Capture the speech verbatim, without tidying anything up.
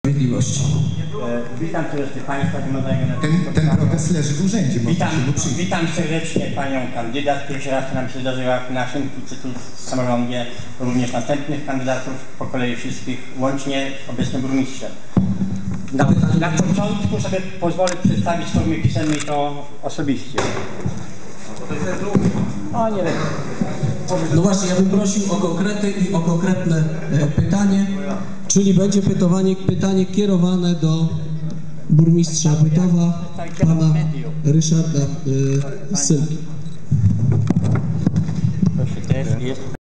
Sprawiedliwości. Witam serdecznie Państwa. Ten, ten protest leży w urzędzie. Witam, się go przyjść. witam serdecznie Panią kandydat. Pierwszy raz to nam się zdarzyła w naszym cyklu w samorządzie, również następnych kandydatów, po kolei wszystkich, łącznie obecnym burmistrzem. Na, na początku sobie pozwolę przedstawić w formie pisemnej to osobiście. O, nie lepiej. No właśnie, ja bym prosił o konkrety i o konkretne e, pytanie, czyli będzie pytowanie, pytanie kierowane do burmistrza Bytowa, pana Ryszarda e, Sylki. Proszę, też jest